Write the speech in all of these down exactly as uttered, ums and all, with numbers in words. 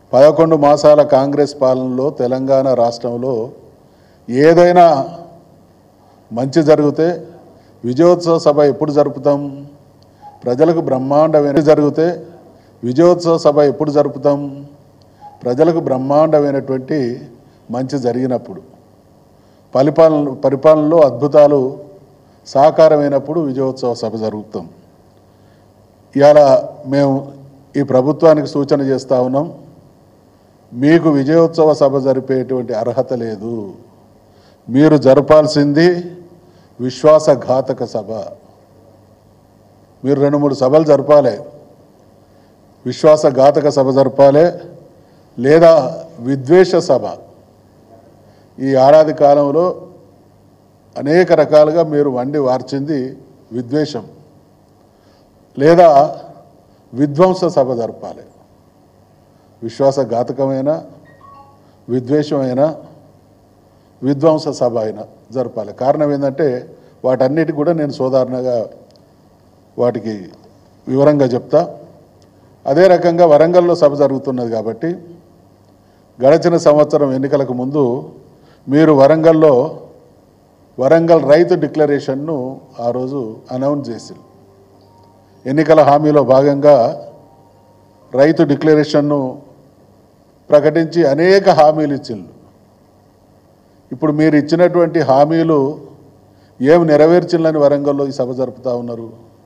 పదకొండు మాసాల కాంగ్రెస్ పాలనలో తెలంగాణ రాష్ట్రంలో ఏదైనా మంచి జరిగితే విజయోత్సవ సభ ఎప్పుడు జరుపుతాం? ప్రజలకు బ్రహ్మాండమైన జరిగితే విజయోత్సవ సభ ఎప్పుడు జరుపుతాం? ప్రజలకు బ్రహ్మాండమైనటువంటి మంచి జరిగినప్పుడు, పరిపాలన పరిపాలనలో అద్భుతాలు సాకారమైనప్పుడు విజయోత్సవ సభ జరుగుతాం. ఇవాళ మేము ఈ ప్రభుత్వానికి సూచన చేస్తూ ఉన్నాం, మీకు విజయోత్సవ సభ జరిపేటువంటి అర్హత లేదు. మీరు జరపాల్సింది విశ్వాసఘాతక సభ. మీరు రెండు మూడు సభలు జరపాలి. విశ్వాసఘాతక సభ జరపాలి, లేదా విద్వేష సభ. ఈ ఏడాది కాలంలో అనేక రకాలుగా మీరు వండి వార్చింది విద్వేషం, లేదా విధ్వంస సభ జరపాలి. విశ్వాసఘాతకమైన, విద్వేషమైన, విధ్వంస సభ అయినా జరపాలి. కారణం ఏంటంటే వాటన్నిటి కూడా నేను సోదారణగా వాటికి వివరంగా చెప్తా. అదే రకంగా వరంగల్లో సభ జరుగుతున్నది కాబట్టి గడచిన సంవత్సరం ఎన్నికలకు ముందు మీరు వరంగల్లో వరంగల్ రైతు డిక్లరేషన్ను ఆ రోజు అనౌన్స్ చేశారు. ఎన్నికల హామీలో భాగంగా రైతు డిక్లరేషన్ను ప్రకటించి అనేక హామీలు ఇచ్చిండ్రు. ఇప్పుడు మీరు ఇచ్చినటువంటి హామీలు ఏమి నెరవేర్చిందని వరంగల్లో ఈ సభ జరుపుతూ ఉన్నారు.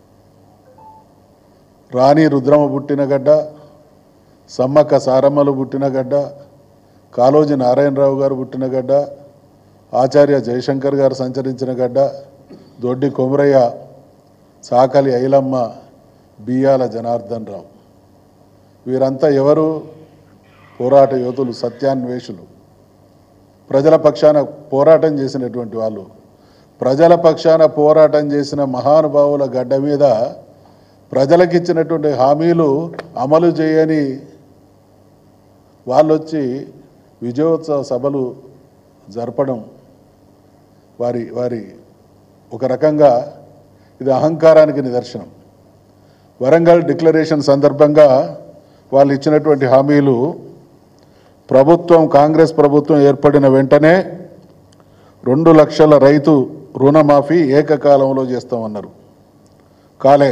రాణి రుద్రమ పుట్టిన గడ్డ, సమ్మక్క సారమ్మలు పుట్టిన గడ్డ, కాళోజీ నారాయణరావు గారు పుట్టిన గడ్డ, ఆచార్య జయశంకర్ గారు సంచరించిన గడ్డ, దొడ్డి కొమరయ్య, సాకలి ఐలమ్మ, బియ్యాల జనార్దన్ రావు. వీరంతా ఎవరు? పోరాట యోధులు, సత్యాన్వేషులు, ప్రజల పక్షాన పోరాటం చేసినటువంటి వాళ్ళు. ప్రజల పక్షాన పోరాటం చేసిన మహానుభావుల గడ్డ మీద ప్రజలకు ఇచ్చినటువంటి హామీలు అమలు చేయని వాళ్ళు వచ్చి విజయోత్సవ సభలు జరపడం వారి వారి ఒక రకంగా ఇది అహంకారానికి నిదర్శనం. వరంగల్ డిక్లరేషన్ సందర్భంగా వాళ్ళు ఇచ్చినటువంటి హామీలు, ప్రభుత్వం కాంగ్రెస్ ప్రభుత్వం ఏర్పడిన వెంటనే రెండు లక్షల రైతు రుణమాఫీ ఏకకాలంలో చేస్తామన్నారు. కాలే.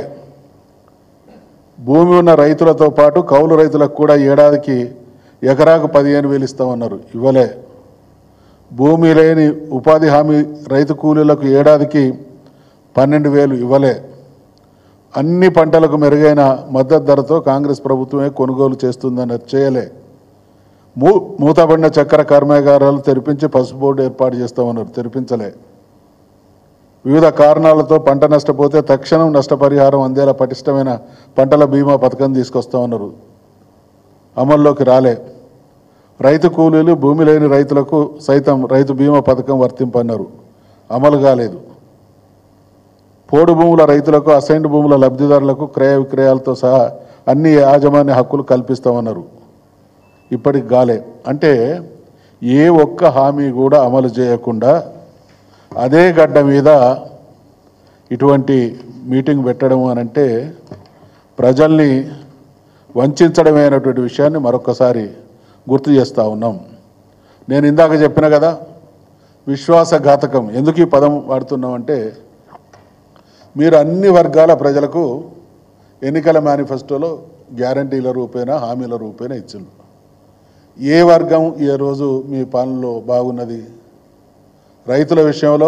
భూమి ఉన్న రైతులతో పాటు కౌలు రైతులకు కూడా ఏడాదికి ఎకరాకు పదిహేను వేలు ఇస్తామన్నారు. ఇవ్వలే. భూమి లేని ఉపాధి హామీ రైతు కూలీలకు ఏడాదికి పన్నెండు వేలు ఇవ్వలే. అన్ని పంటలకు మెరుగైన మద్దతు ధరతో కాంగ్రెస్ ప్రభుత్వమే కొనుగోలు చేస్తుందని చేయలే. మూ మూతబడిన చక్కెర కర్మాగారాలు తెరిపించి పసుపు బోర్డు ఏర్పాటు చేస్తామన్నారు. తెరిపించలే. వివిధ కారణాలతో పంట నష్టపోతే తక్షణం నష్టపరిహారం అందేలా పటిష్టమైన పంటల బీమా పథకం తీసుకొస్తామన్నారు. అమల్లోకి రాలే. రైతు కూలీలు, భూమి లేని రైతులకు సైతం రైతు బీమా పథకం వర్తింపన్నారు. అమలు కాలేదు. పోడు భూముల రైతులకు, అసైన్డ్ భూముల లబ్ధిదారులకు క్రయ విక్రయాలతో సహా అన్ని యాజమాన్య హక్కులు కల్పిస్తామన్నారు. ఇప్పటికి కాలే. అంటే ఏ ఒక్క హామీ కూడా అమలు చేయకుండా అదే గడ్డ మీద ఇటువంటి మీటింగ్ పెట్టడం అనంటే ప్రజల్ని వంచడమే అనేటువంటి విషయాన్ని మరొకసారి గుర్తు చేస్తూ ఉన్నాం. నేను ఇందాక చెప్పిన కదా, విశ్వాసఘాతకం ఎందుకు ఈ పదం వాడుతున్నామంటే, మీరు అన్ని వర్గాల ప్రజలకు ఎన్నికల మేనిఫెస్టోలో గ్యారంటీల రూపేణ, హామీల రూపేణ ఇచ్చింది. ఏ వర్గం ఏ రోజు మీ పాలనలో బాగున్నది? రైతుల విషయంలో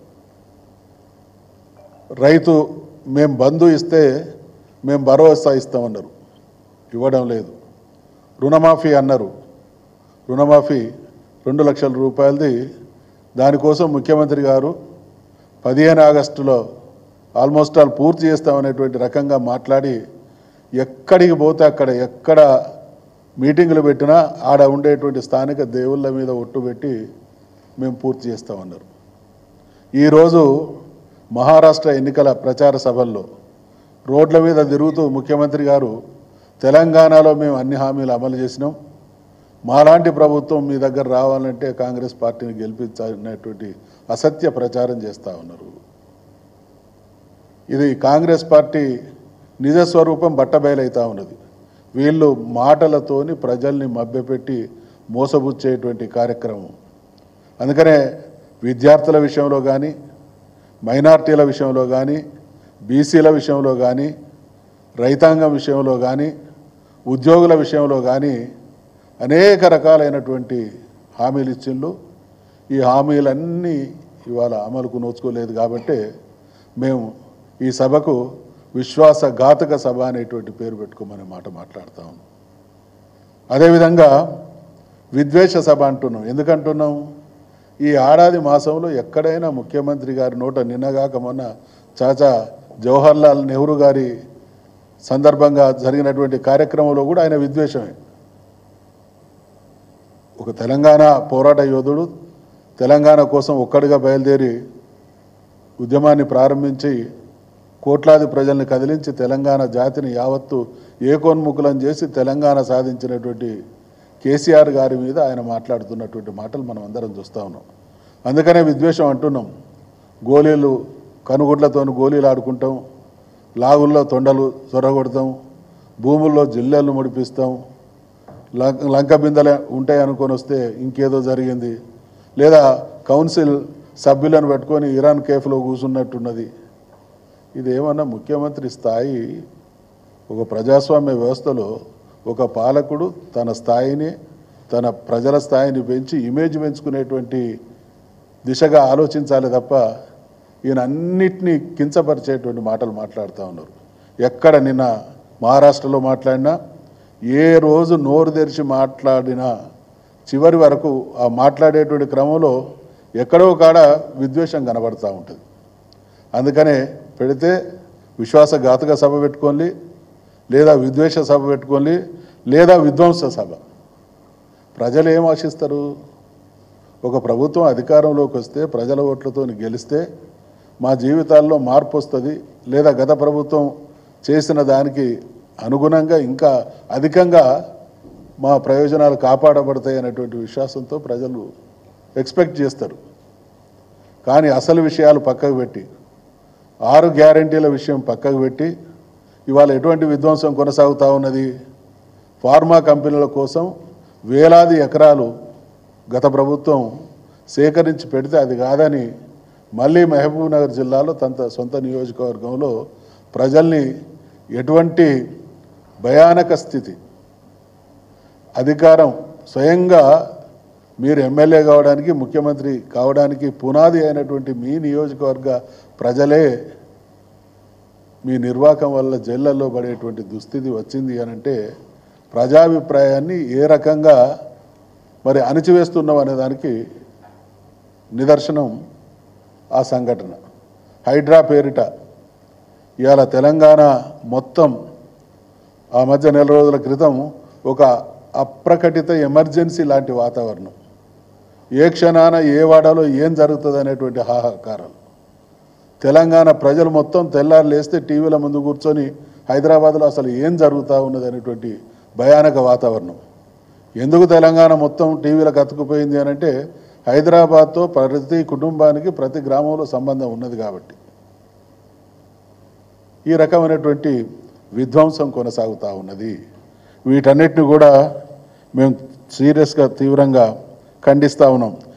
రైతు మేము బంధు ఇస్తే మేము భరోసా ఇస్తామన్నారు. ఇవ్వడం లేదు. రుణమాఫీ అన్నారు. రుణమాఫీ రెండు లక్షల రూపాయలది. దానికోసం ముఖ్యమంత్రి గారు పదిహేను ఆగస్టులో ఆల్మోస్ట్ ఆల్ పూర్తి చేస్తామనేటువంటి రకంగా మాట్లాడి ఎక్కడికి పోతే అక్కడ ఎక్కడ మీటింగులు పెట్టినా ఆడ ఉండేటువంటి స్థానిక దేవుళ్ళ మీద ఒట్టు పెట్టి మేము పూర్తి చేస్తామన్నారు. ఈరోజు మహారాష్ట్ర ఎన్నికల ప్రచార సభల్లో రోడ్ల మీద తిరుగుతూ ముఖ్యమంత్రి గారు తెలంగాణలో మేము అన్ని హామీలు అమలు చేసినాం, మాలాంటి ప్రభుత్వం మీ దగ్గర రావాలంటే కాంగ్రెస్ పార్టీని గెలిపించాలనేటువంటి అసత్య ప్రచారం చేస్తూ ఉన్నారు. ఇది కాంగ్రెస్ పార్టీ నిజస్వరూపం బట్టబయలవుతూ ఉన్నది. వీళ్ళు మాటలతోని ప్రజల్ని మభ్యపెట్టి మోసబుచ్చేటువంటి కార్యక్రమం. అందుకనే విద్యార్థుల విషయంలో కానీ, మైనార్టీల విషయంలో కానీ, బీసీల విషయంలో కానీ, రైతాంగం విషయంలో కానీ, ఉద్యోగుల విషయంలో కానీ అనేక రకాలైనటువంటి హామీలు ఇచ్చిండ్రు. ఈ హామీలన్నీ ఇవాళ అమలుకు నోచుకోలేదు కాబట్టి మేము ఈ సభకు విశ్వాసఘాతక సభ అనేటువంటి పేరు పెట్టుకోమనే మాట మాట్లాడుతూ ఉన్నాం. అదేవిధంగా విద్వేష సభ అంటున్నాం. ఎందుకంటున్నాం? ఈ ఏడాది మాసంలో ఎక్కడైనా ముఖ్యమంత్రి గారి నోట నిన్నగాక మొన్న చాచా జవహర్లాల్ నెహ్రూ గారి సందర్భంగా జరిగినటువంటి కార్యక్రమంలో కూడా ఆయన విద్వేషమే. ఒక తెలంగాణ పోరాట యోధుడు తెలంగాణ కోసం ఒక్కడిగా బయలుదేరి ఉద్యమాన్ని ప్రారంభించి కోట్లాది ప్రజల్ని కదిలించి తెలంగాణ జాతిని యావత్తు ఏకోన్ముఖులం చేసి తెలంగాణ సాధించినటువంటి కేసీఆర్ గారి మీద ఆయన మాట్లాడుతున్నటువంటి మాటలు మనం అందరం చూస్తూ ఉన్నాం. అందుకనే విద్వేషం అంటున్నాం. గోళీలు కనుగుడ్లతో గోళీలు ఆడుకుంటాం, లాగుల్లో తొండలు చొరగొడతాం, భూముల్లో జిల్లెలు ముడిపిస్తాం, లంక బిందెలు ఉంటాయి అనుకొని వస్తే ఇంకేదో జరిగింది, లేదా కౌన్సిల్ సభ్యులను పెట్టుకొని ఇరాన్ కేఫ్లో కూర్చున్నట్టున్నది. ఇదేమన్నా ముఖ్యమంత్రి స్థాయి? ఒక ప్రజాస్వామ్య వ్యవస్థలో ఒక పాలకుడు తన స్థాయిని, తన ప్రజల స్థాయిని పెంచి ఇమేజ్ పెంచుకునేటువంటి దిశగా ఆలోచించాలి తప్ప ఈయన అన్నిటినీ కించపరిచేటువంటి మాటలు మాట్లాడుతూ ఉన్నారు. ఎక్కడ నిన్న మహారాష్ట్రలో మాట్లాడినా, ఏ రోజు నోరు తెరిచి మాట్లాడినా చివరి వరకు ఆ మాట్లాడేటువంటి క్రమంలో ఎక్కడో కాడ విద్వేషం కనబడుతూ ఉంటుంది. అందుకనే పెడితే విశ్వాసఘాతక సభ పెట్టుకోండి, లేదా విద్వేష సభ పెట్టుకోండి, లేదా విధ్వంస సభ. ప్రజలు ఏం ఆశిస్తారు? ఒక ప్రభుత్వం అధికారంలోకి వస్తే ప్రజల ఓట్లతో గెలిస్తే మా జీవితాల్లో మార్పు వస్తుంది, లేదా గత ప్రభుత్వం చేసిన దానికి అనుగుణంగా ఇంకా అధికంగా మా ప్రయోజనాలు కాపాడబడతాయి అనేటువంటి విశ్వాసంతో ప్రజలు ఎక్స్పెక్ట్ చేస్తారు. కానీ అసలు విషయాలు పక్కకు పెట్టి, ఆరు గ్యారంటీల విషయం పక్కకు పెట్టి ఇవాళ ఎటువంటి విధ్వంసం కొనసాగుతూ ఉన్నది? ఫార్మా కంపెనీల కోసం వేలాది ఎకరాలు గత ప్రభుత్వం సేకరించి పెడితే అది కాదని మళ్ళీ మహబూబ్ నగర్ జిల్లాలో తన సొంత నియోజకవర్గంలో ప్రజల్ని ఎటువంటి భయానక స్థితి, అధికారం స్వయంగా మీరు ఎమ్మెల్యే కావడానికి, ముఖ్యమంత్రి కావడానికి పునాది అయినటువంటి మీ నియోజకవర్గ ప్రజలే మీ నిర్వాహకం వల్ల జైళ్ళల్లో పడేటువంటి దుస్థితి వచ్చింది అనంటే ప్రజాభిప్రాయాన్ని ఏ రకంగా మరి అణిచివేస్తున్నాం అనే దానికి నిదర్శనం ఆ సంఘటన. హైడ్రా పేరిట ఇవాళ తెలంగాణ మొత్తం ఆ మధ్య నెల రోజుల క్రితం ఒక అప్రకటిత ఎమర్జెన్సీ లాంటి వాతావరణం. ఏ క్షణాన ఏ వాడాలో ఏం జరుగుతుంది అనేటువంటి హాహాకారాలు. తెలంగాణ ప్రజలు మొత్తం తెల్లారు లేస్తే టీవీల ముందు కూర్చొని హైదరాబాద్లో అసలు ఏం జరుగుతూ ఉన్నది అనేటువంటి భయానక వాతావరణం. ఎందుకు తెలంగాణ మొత్తం టీవీలకు అతుకుపోయింది అని అంటే హైదరాబాద్తో ప్రతి కుటుంబానికి ప్రతి గ్రామంలో సంబంధం ఉన్నది కాబట్టి ఈ రకమైనటువంటి విధ్వంసం కొనసాగుతూ ఉన్నది. వీటన్నిటిని కూడా మేము సీరియస్గా తీవ్రంగా ఖండిస్తూ ఉన్నాం.